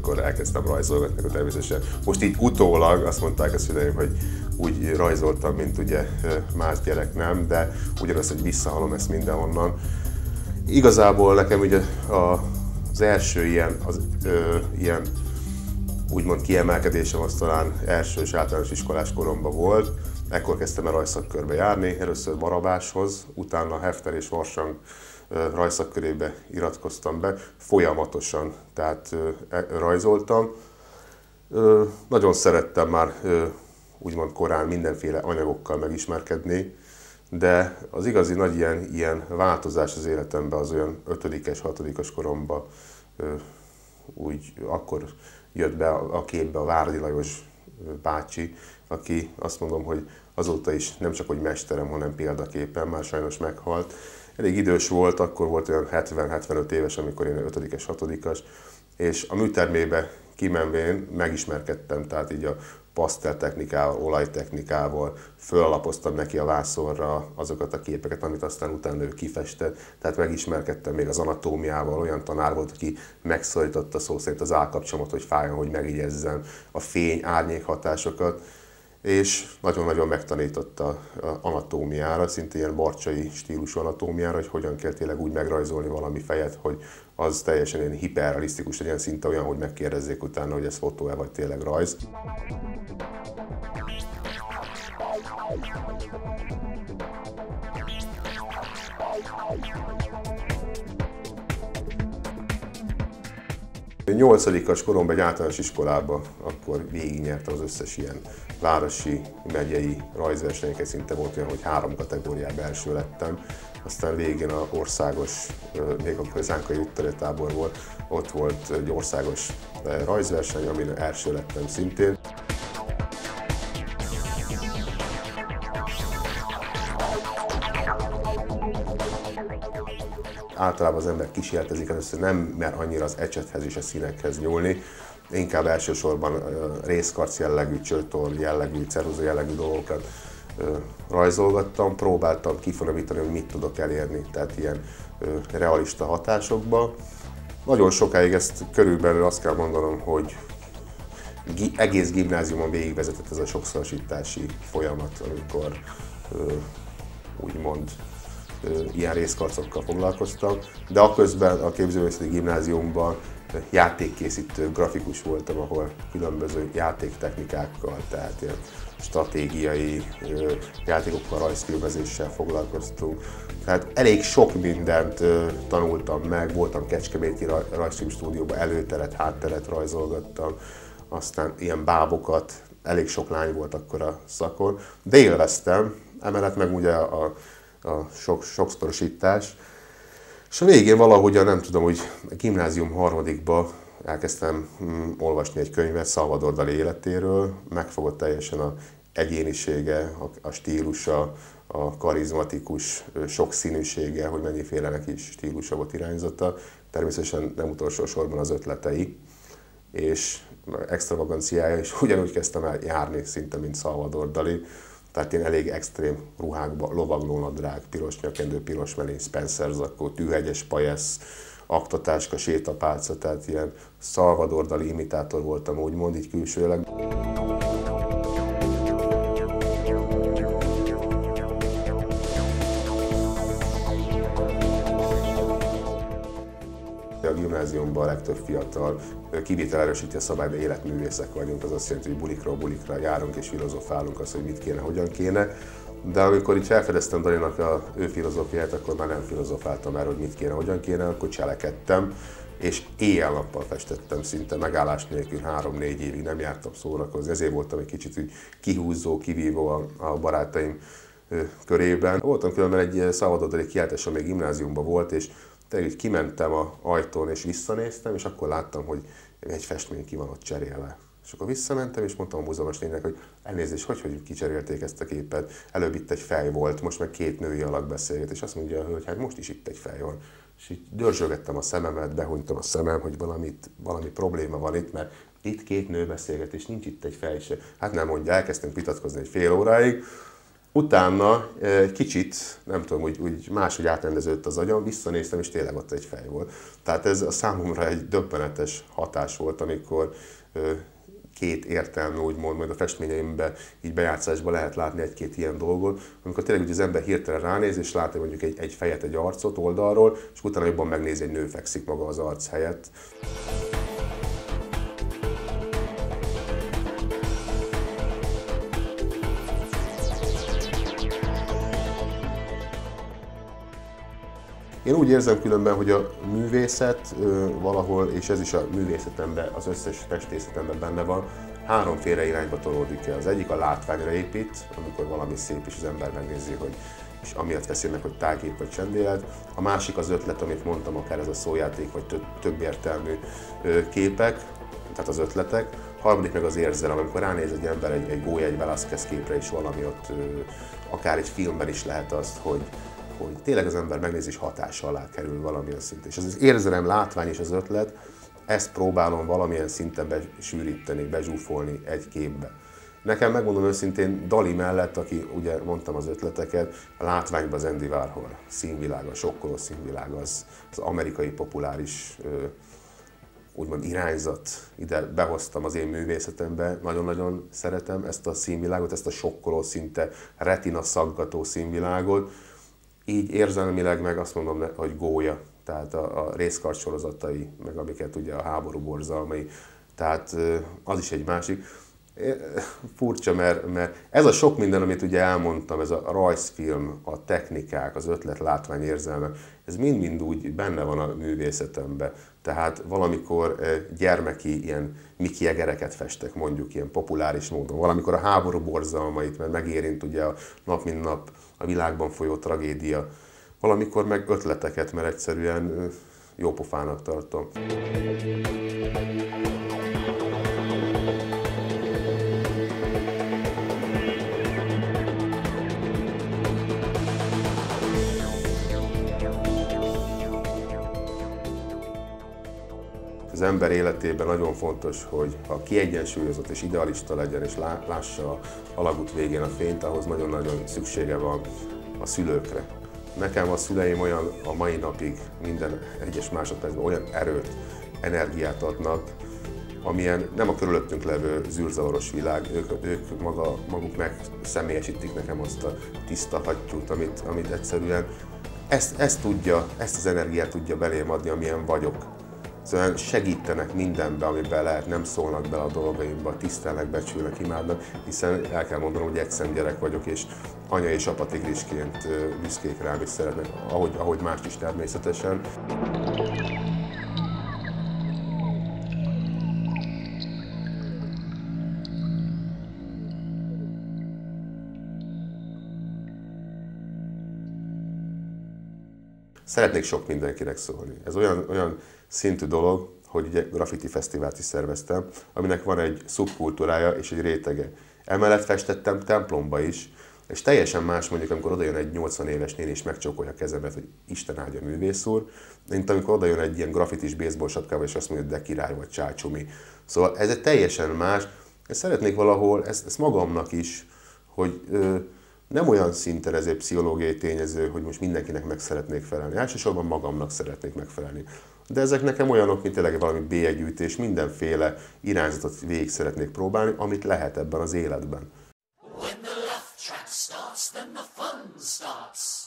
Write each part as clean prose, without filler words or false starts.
akkor elkezdtem rajzolgatni, akkor természetesen. Most így utólag azt mondták a szüleim, hogy úgy rajzoltam, mint ugye más gyerek nem, de ugyanaz, hogy visszahallom ezt mindenhonnan. Igazából nekem ugye az első ilyen úgymond kiemelkedésem az talán első és általános iskolás koromban volt. Ekkor kezdtem el rajzszakkörbe járni, először Barabáshoz, utána Hefter és Varsang rajzszakkörébe iratkoztam be, folyamatosan, tehát rajzoltam. Nagyon szerettem már úgymond korán mindenféle anyagokkal megismerkedni, de az igazi nagy ilyen változás az életemben az olyan 5-es, 6-as koromban úgy akkor jött be a képbe a Váradi Lajos bácsi, aki azt mondom, hogy azóta is nem csak hogy mesterem, hanem példaképpen, már sajnos meghalt. Elég idős volt, akkor volt olyan 70-75 éves, amikor én 5-es, 6-as, és a műtermébe kimenvén megismerkedtem, tehát így a paszteltechnikával, olajtechnikával, fölalapoztam neki a vászonra azokat a képeket, amit aztán utána ő kifestett, tehát megismerkedtem még az anatómiával, olyan tanár volt, aki megszorította szó szerint az állkapcsomat, hogy fájjon, hogy megjegyezzem a fény-árnyék hatásokat, és nagyon-nagyon megtanította anatómiára, szinte ilyen barcsai stílusú anatómiára, hogy hogyan kell tényleg úgy megrajzolni valami fejet, hogy az teljesen ilyen hiperrealisztikus legyen, szinte olyan, hogy megkérdezzék utána, hogy ez fotó-e vagy tényleg rajz. Én 8-as koromban egy általános iskolában akkor végignyertem az összes ilyen városi, megyei rajzversenyeket, szinte volt olyan, hogy 3 kategóriában első lettem. Aztán végén az országos, még amikor az Zánkai úttörőtábor volt, ott volt egy országos rajzverseny, amin első lettem szintén. Általában az ember kísérletezik, először nem mer annyira az ecsethez és a színekhez nyúlni, inkább elsősorban részkarc jellegű, csőtorn jellegű, ceruza jellegű dolgokat rajzolgattam, próbáltam kifinomítani, hogy mit tudok elérni, tehát ilyen realista hatásokban. Nagyon sokáig ezt körülbelül azt kell mondanom, hogy egész gimnáziumon végigvezetett ez a sokszorosítási folyamat, amikor úgymond ilyen részkarcokkal foglalkoztam, de akközben a Képzőművészeti Gimnáziumban játékkészítő grafikus voltam, ahol különböző játéktechnikákkal, tehát ilyen stratégiai játékokkal, rajzfilmezéssel foglalkoztunk. Tehát elég sok mindent tanultam meg, voltam Kecskeméti rajzfilmstúdióban, előteret, hátteret rajzolgattam, aztán ilyen bábokat, elég sok lány volt akkor a szakon, de élveztem, emellett meg ugye a sokszorosítás. És a végén valahogyan, nem tudom, hogy a gimnázium 3-ba elkezdtem olvasni egy könyvet Salvador Dalí életéről, megfogott teljesen az egyénisége, a stílusa, a karizmatikus sokszínűsége, hogy mennyiféle neki stílusa volt, irányzata, természetesen nem utolsó sorban az ötletei, és extravaganciája, és ugyanúgy kezdtem el járni szinte, mint Salvador Dalí. Tehát ilyen elég extrém ruhákba, lovaglónadrág, piros nyakendő, piros melény, Spencer zakó, tűhegyes pajesz, aktatáska, sétapálca, tehát ilyen Salvador Dalí imitátor voltam, úgymond, így külsőleg. A gimnáziumban a legtöbb fiatal kivétel erősíti a szabályt, de életművészek vagyunk, az azt jelenti, hogy bulikról bulikra járunk és filozofálunk azt, hogy mit kéne, hogyan kéne. De amikor így felfedeztem Dalinak a ő filozófiát, akkor már nem filozofáltam erről, hogy mit kéne, hogyan kéne, akkor cselekedtem, és éjjel-nappal festettem szinte megállás nélkül, 3-4 évig nem jártam szórakozni, ezért voltam egy kicsit úgy kihúzó, kivívó a barátaim körében. Voltam különben egy Salvador Dalí kiáltáson, még gimnáziumban volt, és így kimentem az ajtón és visszanéztem, és akkor láttam, hogy egy festmény ki van ott cserélve. És akkor visszamentem, és mondtam a múzeumos lénynek, hogy elnézést, hogy kicserélték ezt a képet. Előbb itt egy fej volt, most meg 2 női alak beszélget, és azt mondja, hogy hát most is itt egy fej van. És így dörzsölgettem a szememet, behunytam a szemem, hogy valami probléma van itt, mert itt 2 nő beszélget, és nincs itt egy fej se. Hát nem mondja, elkezdtünk vitatkozni egy fél óráig, Utána kicsit, nem tudom, úgy máshogy átrendeződött az agyam, visszanéztem, és tényleg ott egy fej volt. Tehát ez a számomra egy döbbenetes hatás volt, amikor két értelmű, úgymond, majd a festményeimben így bejátszásban lehet látni egy-két ilyen dolgot, amikor tényleg az ember hirtelen ránéz, és lát mondjuk egy fejet, egy arcot oldalról, és utána jobban megnézi, egy nő fekszik maga az arc helyett. Én úgy érzem különben, hogy a művészet valahol, és ez is a művészetemben, az összes festészetemben benne van, háromféle irányba tolódik el. Az egyik a látványra épít, amikor valami szép, és az ember megnézi, hogy és amiatt veszi meg, hogy tágkép vagy csendélet. A másik az ötlet, amit mondtam, akár ez a szójáték, vagy több értelmű képek, tehát az ötletek. A harmadik meg az érzelem, amikor ránéz egy ember egy Goya, egy Velázquez képre, és valami ott, akár egy filmben is lehet azt, hogy tényleg az ember megnézi, és hatása alá kerül valamilyen szinten. És az érzelem, látvány és az ötlet, ezt próbálom valamilyen szinten besűríteni, bezsúfolni egy képbe. Nekem, megmondom őszintén, Dali mellett, aki ugye mondtam az ötleteket, a látványban az Andy Warhol színvilága, a sokkoló színvilág, az amerikai populáris úgymond irányzat, ide behoztam az én művészetembe, nagyon-nagyon szeretem ezt a színvilágot, ezt a sokkoló, szinte retina szaggató színvilágot. Így érzelmileg meg azt mondom, hogy Goya, tehát a részkart sorozatai, meg amiket ugye a háború borzalmai, tehát az is egy másik. Furcsa, mert ez a sok minden, amit ugye elmondtam, ez a rajzfilm, a technikák, az ötlet, látvány, érzelme, ez mind-mind úgy benne van a művészetemben. Tehát valamikor gyermeki ilyen Mickey Egereket festek, mondjuk ilyen populáris módon. Valamikor a háború borzalmait, mert megérint ugye a nap mint nap a világban folyó tragédia. Valamikor meg ötleteket, mert egyszerűen jópofának tartom. Az ember életében nagyon fontos, hogy ha kiegyensúlyozott és idealista legyen, és lássa a alagút végén a fényt, ahhoz nagyon-nagyon szüksége van a szülőkre. Nekem a szüleim olyan a mai napig minden egyes másodpercben olyan erőt, energiát adnak, amilyen nem a körülöttünk levő zűrzavaros világ, ők maguk megszemélyesítik nekem azt a tiszta hattyút, amit egyszerűen ezt az energiát tudja belém adni, amilyen vagyok. Szóval segítenek mindenbe, amiben lehet, nem szólnak bele a dolgaimba, tisztelnek, becsülnek, imádnak, hiszen el kell mondanom, hogy egyszem gyerek vagyok, és anya és apa tigrisként büszkék rám, és szeretnek, ahogy mást is természetesen. Szeretnék sok mindenkinek szólni. Ez olyan szintű dolog, hogy ugye graffiti fesztivált is szerveztem, aminek van egy szubkultúrája és egy rétege. Emellett festettem templomba is, és teljesen más mondjuk, amikor odajön egy 80 éves néni és megcsókolja a kezemet, hogy Isten áldja művész úr, mint amikor odajön egy ilyen graffitis baseball sapkával, és azt mondja, hogy de király vagy csácsumi. Szóval ez egy teljesen más. Én szeretnék valahol ezt magamnak is, hogy nem olyan szinten ez egy pszichológiai tényező, hogy most mindenkinek meg szeretnék felelni. Elsősorban magamnak szeretnék megfelelni. De ezek nekem olyanok, mint tényleg valami bélyeggyűjtés, mindenféle irányzatot végig szeretnék próbálni, amit lehet ebben az életben. When the love track starts, then the fun starts.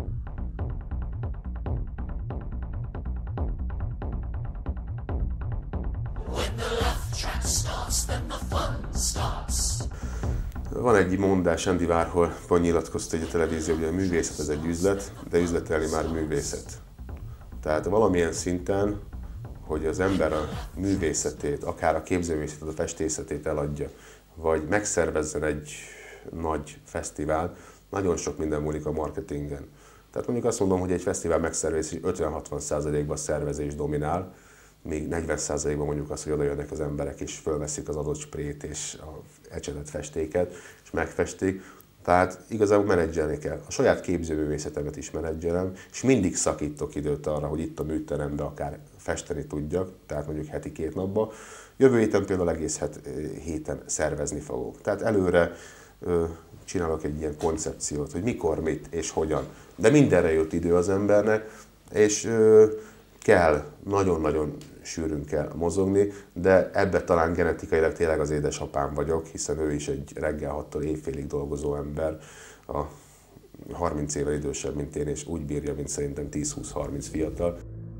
When the love track starts, then the fun starts. Van egy mondás, Andy Warhol nyilatkozta egy a televízióban, hogy a művészet ez egy üzlet, de üzletelni már művészet. Tehát valamilyen szinten, hogy az ember a művészetét, akár a képzőművészetét, a festészetét eladja, vagy megszervezzen egy nagy fesztivál, nagyon sok minden múlik a marketingen. Tehát mondjuk azt mondom, hogy egy fesztivál megszervezés 50-60%-ban szervezés dominál, még 40%-ban mondjuk azt, hogy oda jönnek az emberek, és fölveszik az adott sprét és a ecsetett festéket, és megfestik. Tehát igazából menedzselni kell. A saját képzőművészetemet is menedzselem, és mindig szakítok időt arra, hogy itt a műteremben akár festeni tudjak, tehát mondjuk heti 2 napban. Jövő héten például egész héten szervezni fogok. Tehát előre csinálok egy ilyen koncepciót, hogy mikor, mit és hogyan. De mindenre jött idő az embernek, és kell, nagyon-nagyon sűrűn kell mozogni, de ebbe talán genetikailag tényleg az édesapám vagyok, hiszen ő is egy reggel 6-tól éjfélig dolgozó ember, a 30 évvel idősebb, mint én, és úgy bírja, mint szerintem 10-20-30 fiatal.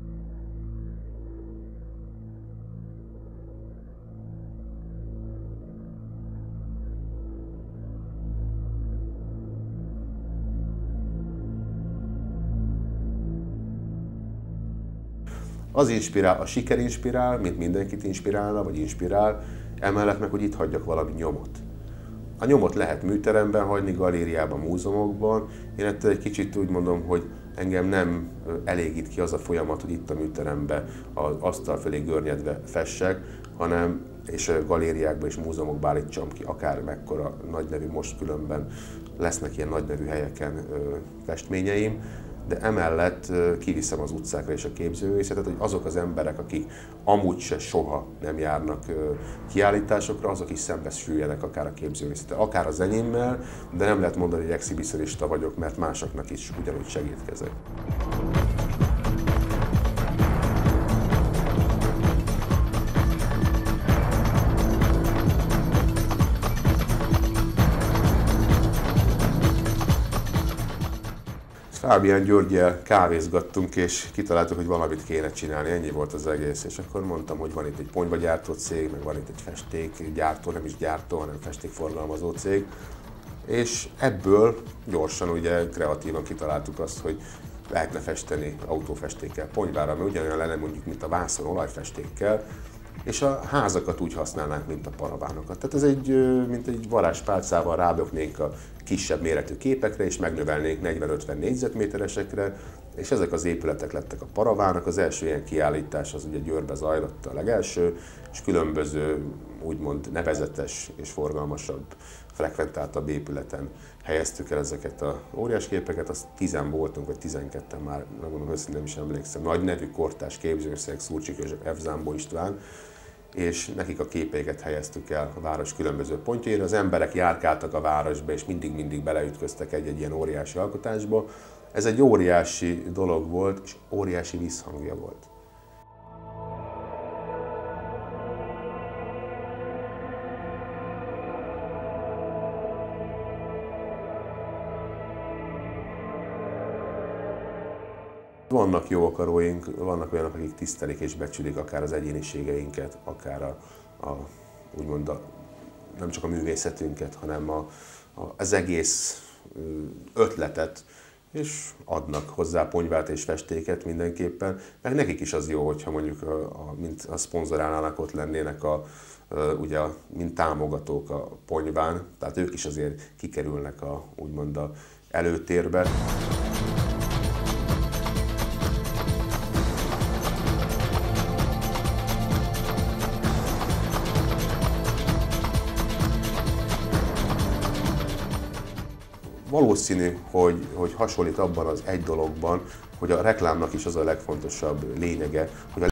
Az inspirál, a siker inspirál, mint mindenkit inspirálna, vagy inspirál, emellett meg, hogy itt hagyjak valami nyomot. A nyomot lehet műteremben hagyni, galériában, múzeumokban. Én ettől egy kicsit úgy mondom, hogy engem nem elégít ki az a folyamat, hogy itt a műteremben az asztal fölé görnyedve fessek, hanem és galériákban és múzeumokban állítsam ki akár mekkora nagynevű, most különben lesznek ilyen nagynevű helyeken festményeim, de emellett kiviszem az utcákra és a képzőművészetet, hogy azok az emberek, akik amúgy se soha nem járnak kiállításokra, azok is szembesüljenek akár a képzőművészettel, akár az enyémmel, de nem lehet mondani, hogy exhibicionista vagyok, mert másoknak is ugyanúgy segítkezek. Fábián Györggyel kávézgattunk, és kitaláltuk, hogy valamit kéne csinálni, ennyi volt az egész. És akkor mondtam, hogy van itt egy ponyvagyártó cég, meg van itt egy festékgyártó, nem is gyártó, hanem festékforgalmazó cég. És ebből gyorsan, ugye kreatívan kitaláltuk azt, hogy lehetne festeni autófestékkel ponyvára, mert ugyanolyan lenne mondjuk, mint a vászon olajfestékkel, és a házakat úgy használnánk, mint a paravánokat. Tehát ez mint egy varázspálcával rádoknénk a kisebb méretű képekre, és megnövelnénk 40-50 négyzetméteresekre, és ezek az épületek lettek a paravánok. Az első ilyen kiállítás az ugye Győrbe zajlott a legelső, és különböző úgymond nevezetes és forgalmasabb, frekventáltabb épületen helyeztük el ezeket a óriás képeket, azt 10 voltunk, vagy 12-en már, megmondom őszintén, nem is emlékszem, nagy nevű kortárs képzőművészek, Szurcsik és F. Zámbó István, és nekik a képeiket helyeztük el a város különböző pontjaira. Az emberek járkáltak a városba, és mindig beleütköztek egy-egy ilyen óriási alkotásba. Ez egy óriási dolog volt, és óriási visszhangja volt. Vannak jó akaróink, vannak olyanok, akik tisztelik és becsülik akár az egyéniségeinket, akár úgymond nem csak a művészetünket, hanem az egész ötletet, és adnak hozzá ponyvát és festéket mindenképpen. Meg nekik is az jó, hogyha mondjuk mint a szponzorálnának, ott lennének ugye, mint támogatók a ponyván, tehát ők is azért kikerülnek úgymond előtérbe. Valószínű, hogy hasonlít abban az egy dologban, hogy a reklámnak is az a legfontosabb lényege, hogy